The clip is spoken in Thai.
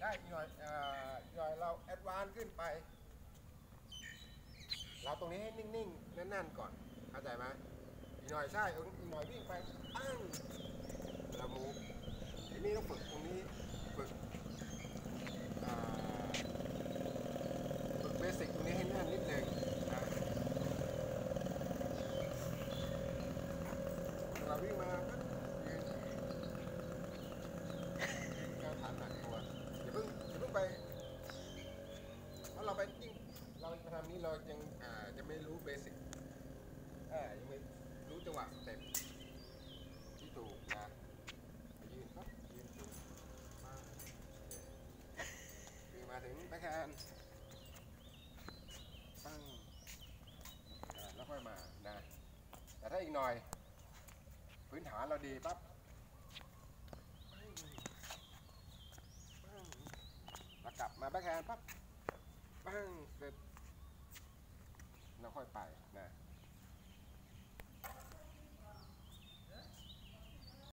ได้อีกหน่อยเราแอดวานซ์ขึ้นไปเราตรงนี้ให้นิ่งๆแน่นๆก่อนเข้าใจไหมอีกหน่อยใช่อีกหน่อยวิ่งไปปั้งแล้วมูฟทีนี้ต้องฝึกตรงนี้ฝึกเบสิกตรงนี้ให้แน่นนิดนึงนะเราวิ่งมาก็ยืนการฐานหนักตัวอย่าเพิ่งไปเพราะเราไปยิ่งเราทำนี้เรายังไม่รู้เบสิกยังไม่รู้จังหวะสเต็ปที่ถูกนะยืนครับยืนถูกมาวิ่งมาถึงแบ็คแฮนด์ปั้งแล้วค่อยมานะแต่ถ้าอีกหน่อยพื้นฐานเราดีปั๊บแล้วกลับมาแบ็คแฮนด์ปั๊บปั้งเสร็จแล้วค่อยไปนะ